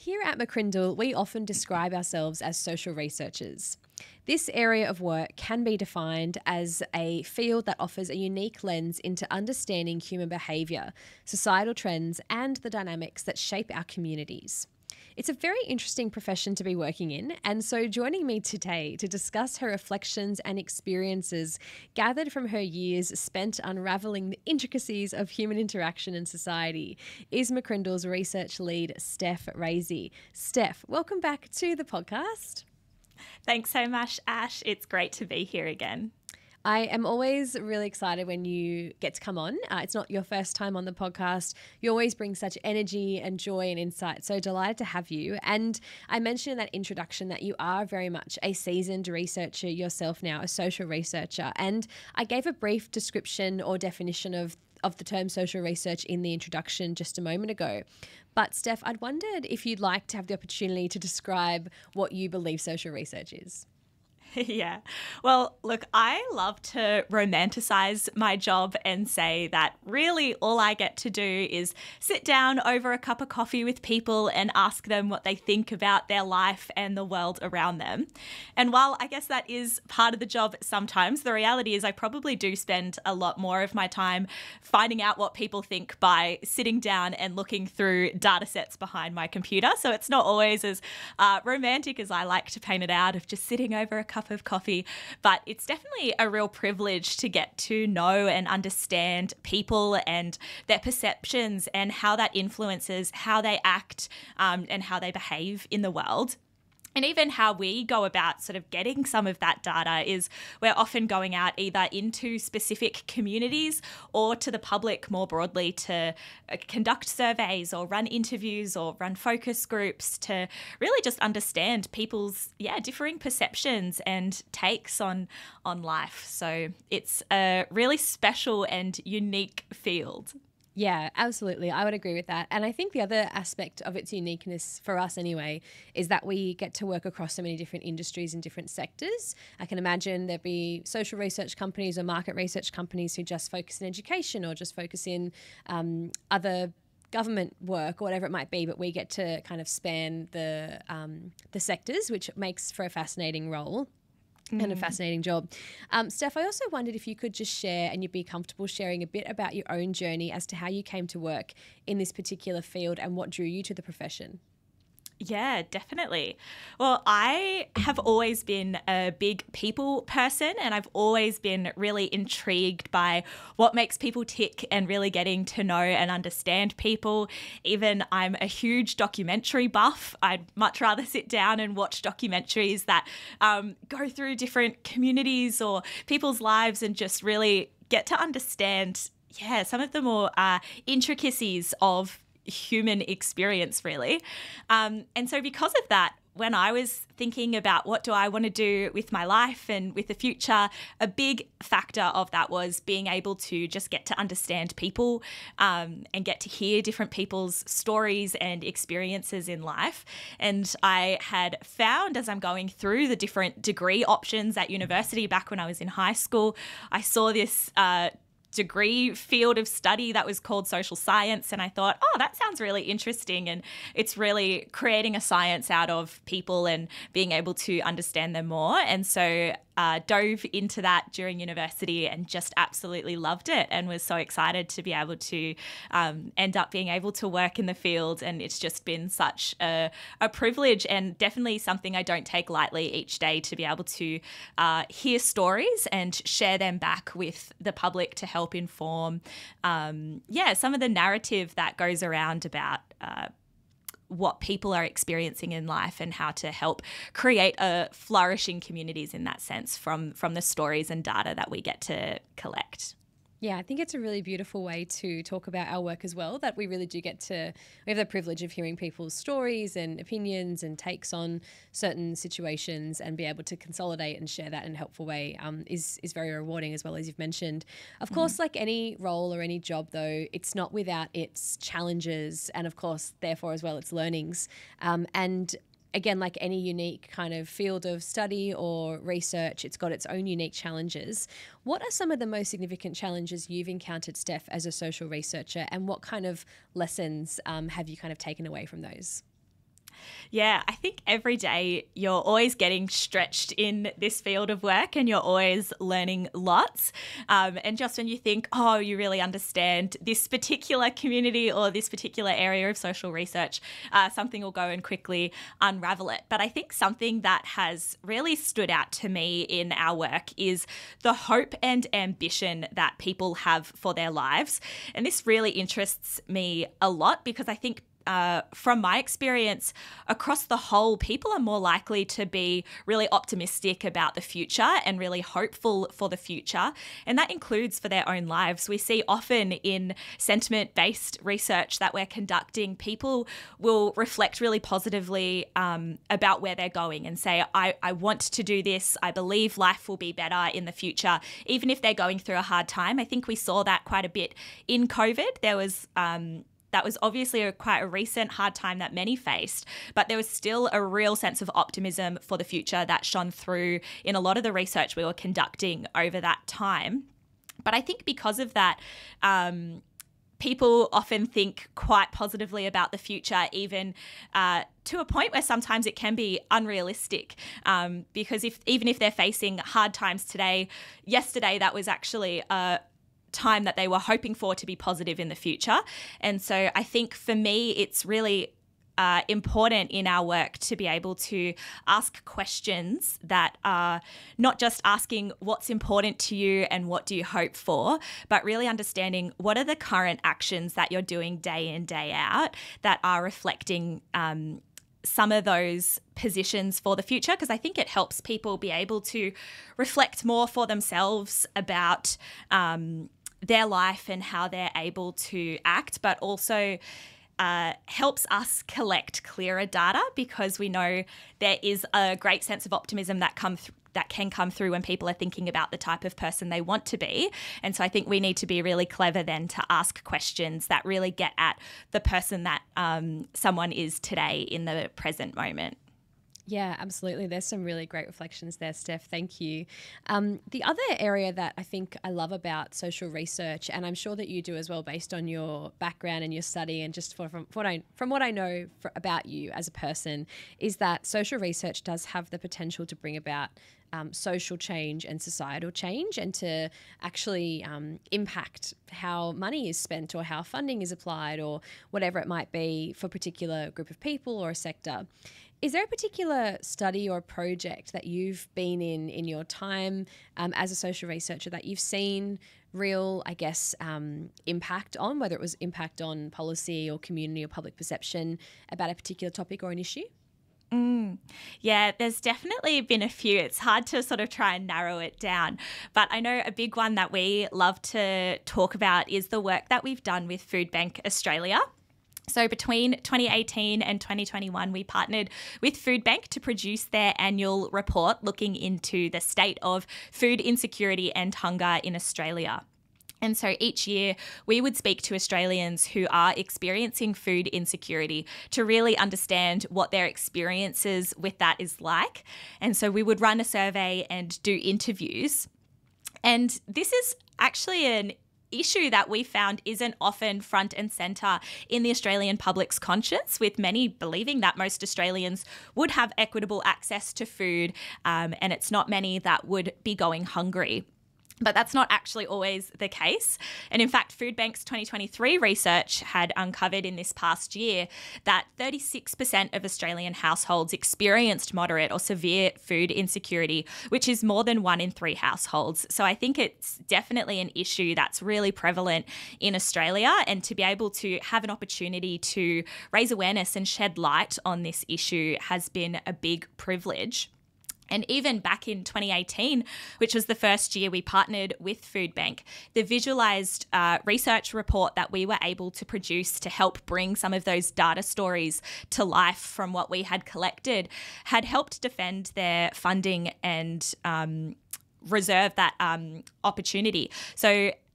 Here at McCrindle, we often describe ourselves as social researchers. This area of work can be defined as a field that offers a unique lens into understanding human behaviour, societal trends, and the dynamics that shape our communities. It's a very interesting profession to be working in, and so joining me today to discuss her reflections and experiences gathered from her years spent unravelling the intricacies of human interaction and society is McCrindle's research lead, Steph Razey. Steph, welcome back to the podcast. Thanks so much, Ash. It's great to be here again. I am always really excited when you get to come on. It's not your first time on the podcast. You always bring such energy and joy and insight. So delighted to have you. And I mentioned in that introduction that you are very much a seasoned researcher yourself now, a social researcher. And I gave a brief description or definition of the term social research in the introduction just a moment ago. But Steph, I'd wondered if you'd like to have the opportunity to describe what you believe social research is. Yeah. Well, look, I love to romanticize my job and say that really all I get to do is sit down over a cup of coffee with people and ask them what they think about their life and the world around them. And while I guess that is part of the job sometimes, the reality is I probably do spend a lot more of my time finding out what people think by sitting down and looking through data sets behind my computer. So it's not always as romantic as I like to paint it out of just sitting over a cup of coffee, but it's definitely a real privilege to get to know and understand people and their perceptions and how that influences how they act and how they behave in the world. And even how we go about sort of getting some of that data is we're often going out either into specific communities or to the public more broadly to conduct surveys or run interviews or run focus groups to really just understand people's differing perceptions and takes on life. So it's a really special and unique field. Yeah, absolutely. I would agree with that. And I think the other aspect of its uniqueness for us anyway is that we get to work across so many different industries and different sectors. I can imagine there'd be social research companies or market research companies who just focus in education or just focus in other government work or whatever it might be, but we get to kind of span the sectors, which makes for a fascinating role. And a fascinating job. Steph, I also wondered if you could just share, and you'd be comfortable sharing a bit about your own journey as to how you came to work in this particular field and what drew you to the profession. Yeah, definitely. Well, I have always been a big people person, and I've always been really intrigued by what makes people tick and really getting to know and understand people. Even I'm a huge documentary buff. I'd much rather sit down and watch documentaries that go through different communities or people's lives and just really get to understand, some of the more intricacies of human experience, really. And so because of that, when I was thinking about what do I want to do with my life and with the future, a big factor of that was being able to just get to understand people and get to hear different people's stories and experiences in life. And I had found, as I'm going through the different degree options at university back when I was in high school, I saw this degree field of study that was called social science, and I thought, oh, that sounds really interesting, and it's really creating a science out of people and being able to understand them more. And so dove into that during university and just absolutely loved it and was so excited to be able to end up being able to work in the field. And it's just been such a privilege and definitely something I don't take lightly each day to be able to hear stories and share them back with the public to help inform some of the narrative that goes around about what people are experiencing in life and how to help create a flourishing communities in that sense from the stories and data that we get to collect. Yeah, I think it's a really beautiful way to talk about our work as well, that we really do get to, we have the privilege of hearing people's stories and opinions and takes on certain situations and be able to consolidate and share that in a helpful way is very rewarding, as well, as you've mentioned. Of course, like any role or any job though, it's not without its challenges and of course, therefore as well, its learnings. And again, like any unique kind of field of study or research, it's got its own unique challenges. What are some of the most significant challenges you've encountered, Steph, as a social researcher, and what kind of lessons have you kind of taken away from those? Yeah, I think every day you're always getting stretched in this field of work and you're always learning lots. And just when you think, oh, you really understand this particular community or this particular area of social research, something will go and quickly unravel it. But I think something that has really stood out to me in our work is the hope and ambition that people have for their lives. And this really interests me a lot because I think from my experience, across the whole, people are more likely to be really optimistic about the future and really hopeful for the future. And that includes for their own lives. We see often in sentiment-based research that we're conducting, people will reflect really positively about where they're going and say, I want to do this. I believe life will be better in the future, even if they're going through a hard time. I think we saw that quite a bit in COVID. There was that was obviously quite a recent hard time that many faced, but there was still a real sense of optimism for the future that shone through in a lot of the research we were conducting over that time. But I think because of that, people often think quite positively about the future, even to a point where sometimes it can be unrealistic. Because even if they're facing hard times today, yesterday that was actually a time that they were hoping for to be positive in the future. And so I think for me, it's really important in our work to be able to ask questions that are not just asking what's important to you and what do you hope for, but really understanding what are the current actions that you're doing day in, day out that are reflecting some of those positions for the future, because I think it helps people be able to reflect more for themselves about their life and how they're able to act, but also helps us collect clearer data, because we know there is a great sense of optimism that can come through when people are thinking about the type of person they want to be. And so I think we need to be really clever then to ask questions that really get at the person that someone is today in the present moment. Yeah, absolutely. There's some really great reflections there, Steph. Thank you. The other area that I think I love about social research, and I'm sure that you do as well based on your background and your study and just from what I know about you as a person, is that social research does have the potential to bring about social change and societal change, and to actually impact how money is spent or how funding is applied or whatever it might be for a particular group of people or a sector. Is there a particular study or project that you've been in your time as a social researcher that you've seen real, I guess, impact on, whether it was impact on policy or community or public perception about a particular topic or an issue? Yeah, there's definitely been a few. It's hard to sort of try and narrow it down. But I know a big one that we love to talk about is the work that we've done with Food Bank Australia. So between 2018 and 2021, we partnered with Food Bank to produce their annual report looking into the state of food insecurity and hunger in Australia. And so each year we would speak to Australians who are experiencing food insecurity to really understand what their experiences with that is like. And so we would run a survey and do interviews. And this is actually an issue that we found isn't often front and centre in the Australian public's conscience, with many believing that most Australians would have equitable access to food, and it's not many that would be going hungry. But that's not actually always the case. And in fact, Food Bank's 2023 research had uncovered in this past year that 36% of Australian households experienced moderate or severe food insecurity, which is more than 1 in 3 households. So I think it's definitely an issue that's really prevalent in Australia, and to be able to have an opportunity to raise awareness and shed light on this issue has been a big privilege. And even back in 2018, which was the first year we partnered with Food Bank, the visualised research report that we were able to produce to help bring some of those data stories to life from what we had collected had helped defend their funding and reserve that opportunity. So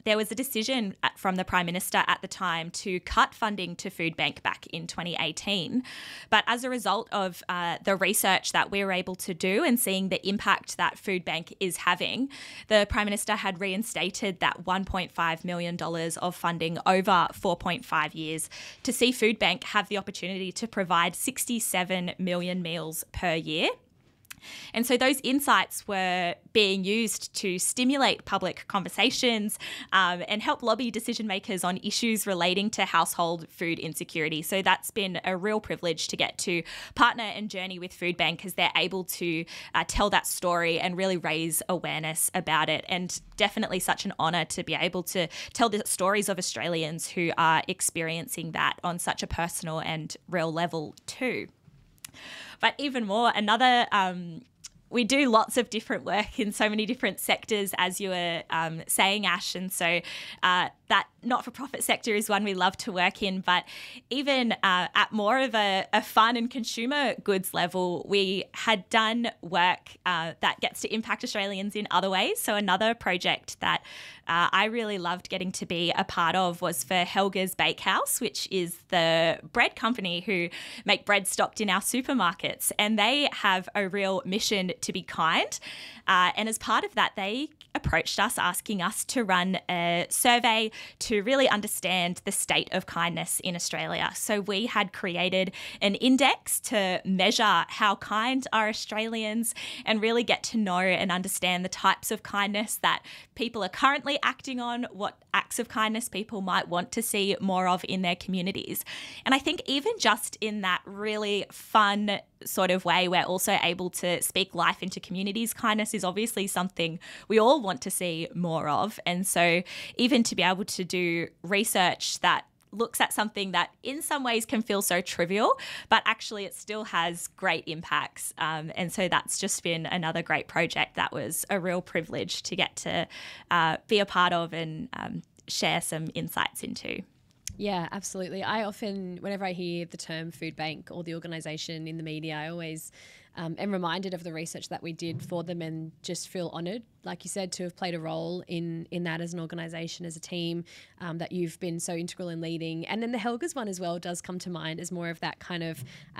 there was a decision from the Prime Minister at the time to cut funding to Food Bank back in 2018. But as a result of the research that we were able to do and seeing the impact that Food Bank is having, the Prime Minister had reinstated that $1.5 million of funding over 4.5 years to see Food Bank have the opportunity to provide 67 million meals per year. And so those insights were being used to stimulate public conversations and help lobby decision makers on issues relating to household food insecurity. So that's been a real privilege to get to partner and journey with Food Bank as they're able to tell that story and really raise awareness about it. And definitely such an honour to be able to tell the stories of Australians who are experiencing that on such a personal and real level too. But even more, we do lots of different work in so many different sectors, as you were saying, Ash. And so that not-for-profit sector is one we love to work in. But even at more of a fun and consumer goods level, we had done work that gets to impact Australians in other ways. So another project that I really loved getting to be a part of was for Helga's Bakehouse, which is the bread company who make bread stocked in our supermarkets. And they have a real mission to be kind. And as part of that, they approached us asking us to run a survey to really understand the state of kindness in Australia. So we had created an index to measure how kind are Australians and really get to know and understand the types of kindness that people are currently acting on, what acts of kindness people might want to see more of in their communities. And I think even just in that really fun sort of way, we're also able to speak life into communities. Kindness is obviously something we all want to see more of. And so even to be able to do research that looks at something that in some ways can feel so trivial, but actually it still has great impacts. And so that's just been another great project that was a real privilege to get to be a part of and share some insights into. Yeah, absolutely. I often, whenever I hear the term food bank or the organisation in the media, I always am reminded of the research that we did for them and just feel honoured, like you said, to have played a role in that as an organisation, as a team, that you've been so integral in leading. And then the Helga's one as well does come to mind as more of that kind of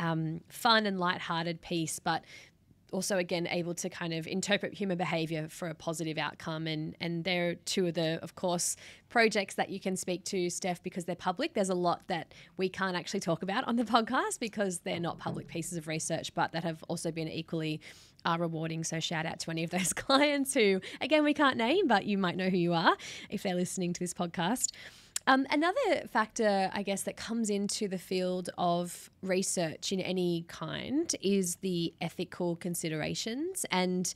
fun and lighthearted piece, but also, again, able to kind of interpret human behaviour for a positive outcome. And they're two of the, of course, projects that you can speak to, Steph, because they're public. There's a lot that we can't actually talk about on the podcast because they're not public pieces of research, but that have also been equally rewarding. So shout out to any of those clients who, again, we can't name, but you might know who you are if they're listening to this podcast. Another factor, I guess, that comes into the field of research in any kind is the ethical considerations. And,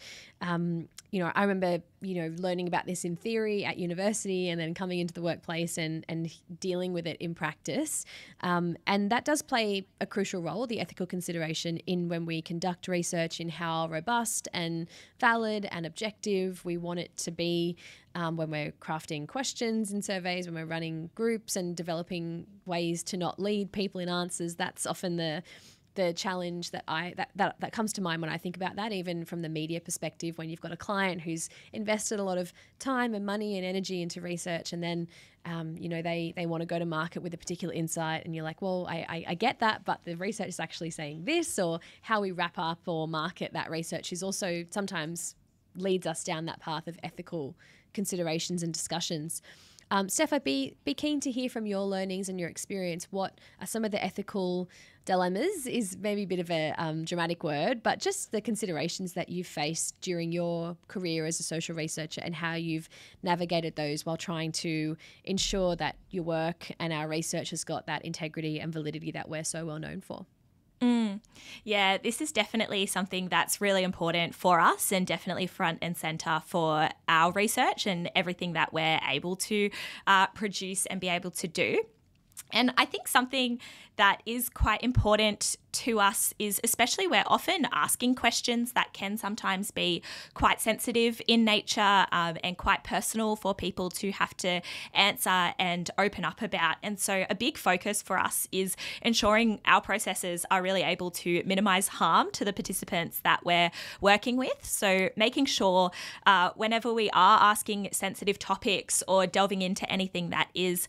I remember, learning about this in theory at university and then coming into the workplace and dealing with it in practice. And that does play a crucial role, the ethical consideration, in when we conduct research, in how robust and valid and objective we want it to be. When we're crafting questions and surveys, when we're running groups and developing ways to not lead people in answers, that's often the challenge that comes to mind when I think about that, even from the media perspective, when you've got a client who's invested a lot of time and money and energy into research and then, they want to go to market with a particular insight and you're like, well, I get that, but the research is actually saying this, or how we wrap up or market that research is also sometimes leads us down that path of ethical considerations and discussions. Steph, I'd be keen to hear from your learnings and your experience. What are some of the ethical dilemmas, is maybe a bit of a dramatic word, but just the considerations that you've faced during your career as a social researcher and how you've navigated those while trying to ensure that your work and our research has got that integrity and validity that we're so well known for. Yeah, this is definitely something that's really important for us and definitely front and centre for our research and everything that we're able to produce and be able to do. And I think something that is quite important to us is, especially we're often asking questions that can sometimes be quite sensitive in nature, and quite personal for people to have to answer and open up about. And so a big focus for us is ensuring our processes are really able to minimize harm to the participants that we're working with. So making sure whenever we are asking sensitive topics or delving into anything that is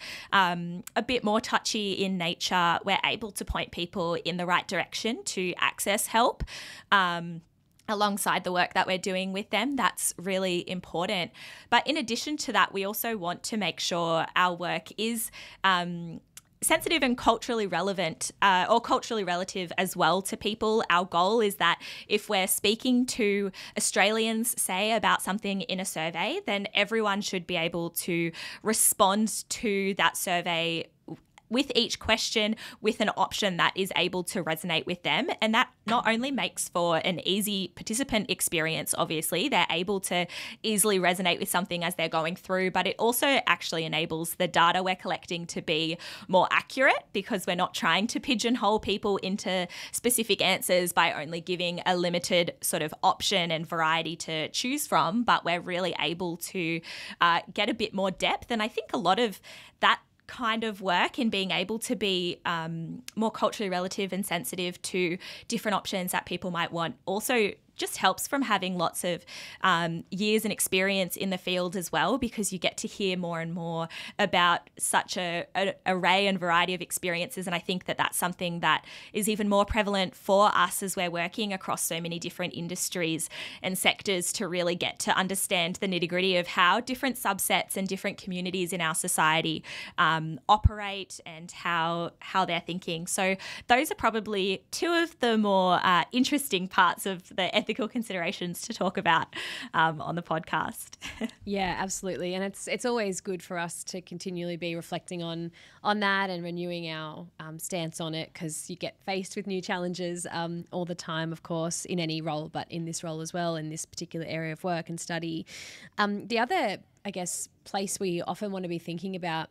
a bit more touchy in nature, we're able to point people in the right direction to access help. Alongside the work that we're doing with them, that's really important. But in addition to that, we also want to make sure our work is sensitive and culturally relevant, or culturally relative as well to people. Our goal is that if we're speaking to Australians, say, about something in a survey, then everyone should be able to respond to that survey with each question with an option that is able to resonate with them. And that not only makes for an easy participant experience, obviously, they're able to easily resonate with something as they're going through, but it also actually enables the data we're collecting to be more accurate, because we're not trying to pigeonhole people into specific answers by only giving a limited sort of option and variety to choose from, but we're really able to get a bit more depth. And I think a lot of that kind of work in being able to be more culturally relative and sensitive to different options that people might want also just helps from having lots of years and experience in the field as well, because you get to hear more and more about such an array and variety of experiences. And I think that that's something that is even more prevalent for us as we're working across so many different industries and sectors, to really get to understand the nitty-gritty of how different subsets and different communities in our society operate and how they're thinking. So those are probably two of the more interesting parts of the ethical considerations to talk about on the podcast. Yeah, absolutely. And it's always good for us to continually be reflecting on that and renewing our stance on it, because you get faced with new challenges all the time, of course, in any role, but in this role as well, in this particular area of work and study. The other, I guess, place we often want to be thinking about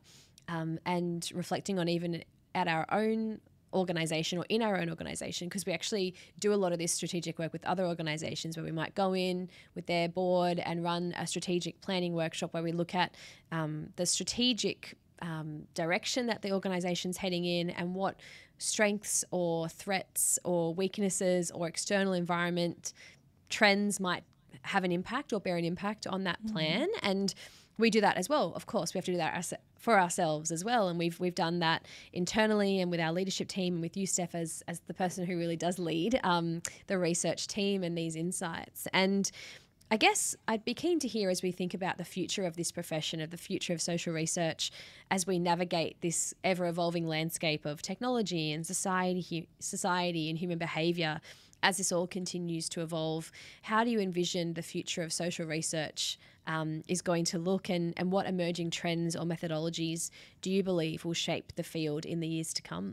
and reflecting on, even at our own organisation or in our own organisation, because we actually do a lot of this strategic work with other organisations, where we might go in with their board and run a strategic planning workshop where we look at the strategic direction that the organisation's heading in, and what strengths or threats or weaknesses or external environment trends might have an impact or bear an impact on that plan. And we do that as well. Of course, we have to do that for ourselves as well. And we've done that internally and with our leadership team, and with you, Steph, as the person who really does lead the research team and these insights. And I guess I'd be keen to hear, as we think about the future of this profession, of the future of social research, as we navigate this ever-evolving landscape of technology and society and human behaviour, as this all continues to evolve, how do you envision the future of social research is going to look, and what emerging trends or methodologies do you believe will shape the field in the years to come?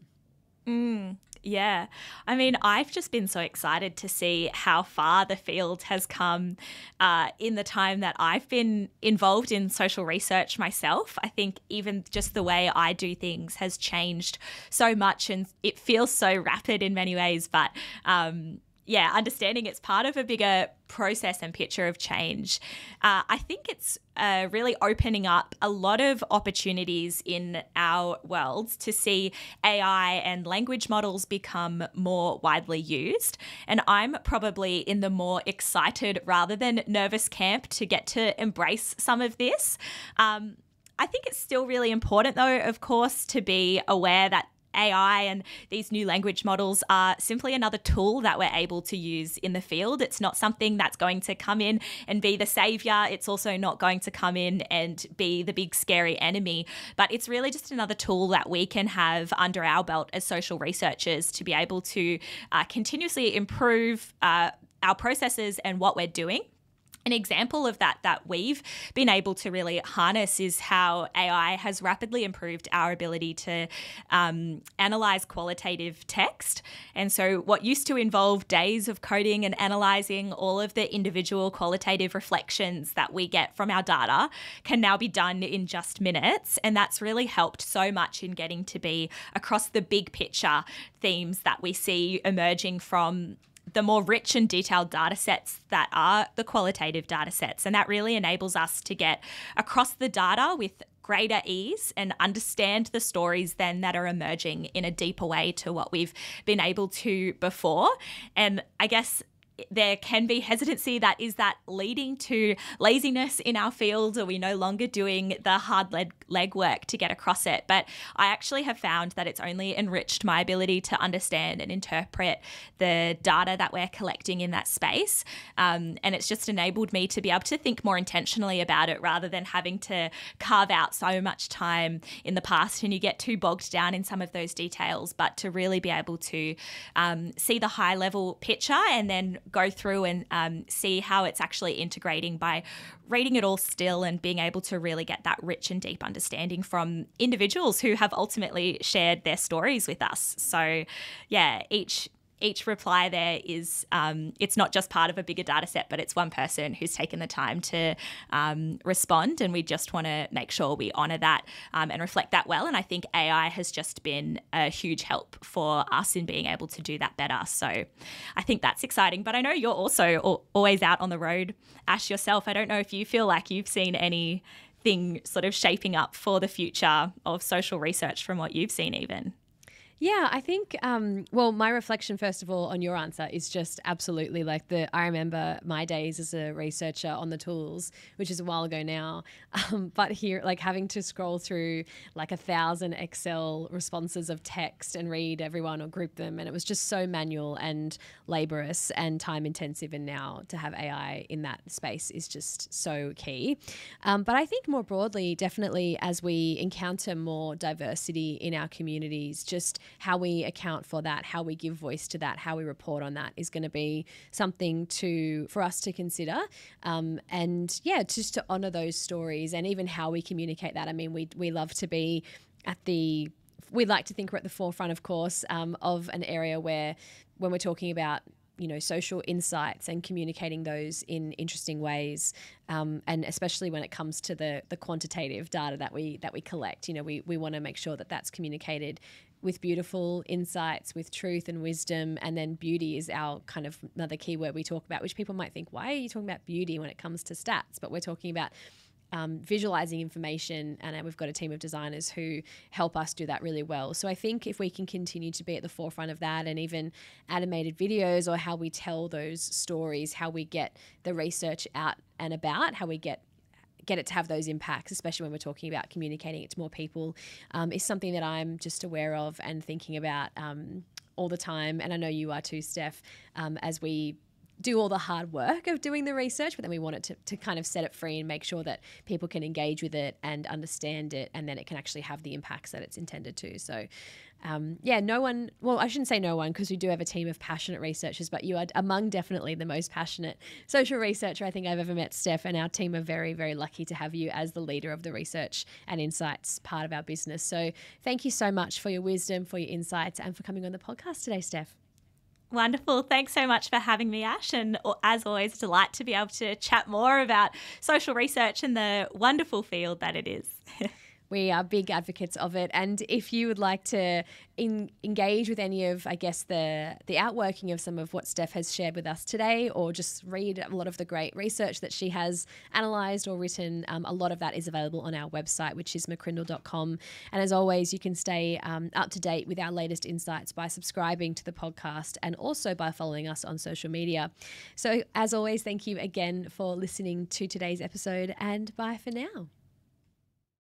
Yeah. I mean, I've just been so excited to see how far the field has come in the time that I've been involved in social research myself. I think even just the way I do things has changed so much, and it feels so rapid in many ways. But understanding it's part of a bigger process and picture of change. I think it's really opening up a lot of opportunities in our world to see AI and language models become more widely used. And I'm probably in the more excited rather than nervous camp to get to embrace some of this. I think it's still really important, though, of course, to be aware that AI and these new language models are simply another tool that we're able to use in the field. It's not something that's going to come in and be the savior. It's also not going to come in and be the big scary enemy, but it's really just another tool that we can have under our belt as social researchers to be able to continuously improve our processes and what we're doing. An example of that we've been able to really harness is how AI has rapidly improved our ability to analyze qualitative text. And so what used to involve days of coding and analyzing all of the individual qualitative reflections that we get from our data can now be done in just minutes. And that's really helped so much in getting to be across the big picture themes that we see emerging from the more rich and detailed data sets that are the qualitative data sets. And that really enables us to get across the data with greater ease and understand the stories then that are emerging in a deeper way to what we've been able to before. And I guess there can be hesitancy that is that leading to laziness in our field? Are we no longer doing the hard legwork to get across it? But I actually have found that it's only enriched my ability to understand and interpret the data that we're collecting in that space. And it's just enabled me to be able to think more intentionally about it rather than having to carve out so much time in the past and you get too bogged down in some of those details, but to really be able to see the high level picture and then go through and see how it's actually integrating by reading it all still and being able to really get that rich and deep understanding from individuals who have ultimately shared their stories with us. So yeah, each reply there is, it's not just part of a bigger data set, but it's one person who's taken the time to respond. And we just want to make sure we honour that and reflect that well. And I think AI has just been a huge help for us in being able to do that better. So I think that's exciting. But I know you're also always out on the road, Ash, yourself. I don't know if you feel like you've seen anything sort of shaping up for the future of social research from what you've seen even. Yeah, I think, well, my reflection, first of all, on your answer is just absolutely like I remember my days as a researcher on the tools, which is a while ago now, but here, like having to scroll through like 1,000 Excel responses of text and read everyone or group them. And it was just so manual and laborious and time intensive. And now to have AI in that space is just so key. But I think more broadly, definitely as we encounter more diversity in our communities, just how we account for that, how we give voice to that, how we report on that is going to be something for us to consider. And yeah, just to honour those stories and even how we communicate that. I mean, we love to be we like to think we're at the forefront, of course, of an area where when we're talking about social insights and communicating those in interesting ways, and especially when it comes to the quantitative data that we collect, we want to make sure that that's communicated with beautiful insights, with truth and wisdom. And then beauty is our kind of another key word we talk about, which people might think, why are you talking about beauty when it comes to stats? But we're talking about visualizing information, and we've got a team of designers who help us do that really well. So I think if we can continue to be at the forefront of that, and even animated videos or how we tell those stories, how we get the research out and about, how we get it to have those impacts, especially when we're talking about communicating it to more people, is something that I'm just aware of and thinking about all the time. And I know you are too, Steph, as we do all the hard work of doing the research, but then we want it to kind of set it free and make sure that people can engage with it and understand it, and then it can actually have the impacts that it's intended to. So I shouldn't say no one, because we do have a team of passionate researchers, but you are among definitely the most passionate social researcher I think I've ever met, Steph, and our team are very, very lucky to have you as the leader of the research and insights part of our business. So thank you so much for your wisdom, for your insights, and for coming on the podcast today, Steph. Wonderful. Thanks so much for having me, Ash. And as always, a delight to be able to chat more about social research and the wonderful field that it is. We are big advocates of it. And if you would like to engage with any of, I guess, the outworking of some of what Steph has shared with us today, or just read a lot of the great research that she has analysed or written, a lot of that is available on our website, which is McCrindle.com. And as always, you can stay up to date with our latest insights by subscribing to the podcast and also by following us on social media. So as always, thank you again for listening to today's episode, and bye for now.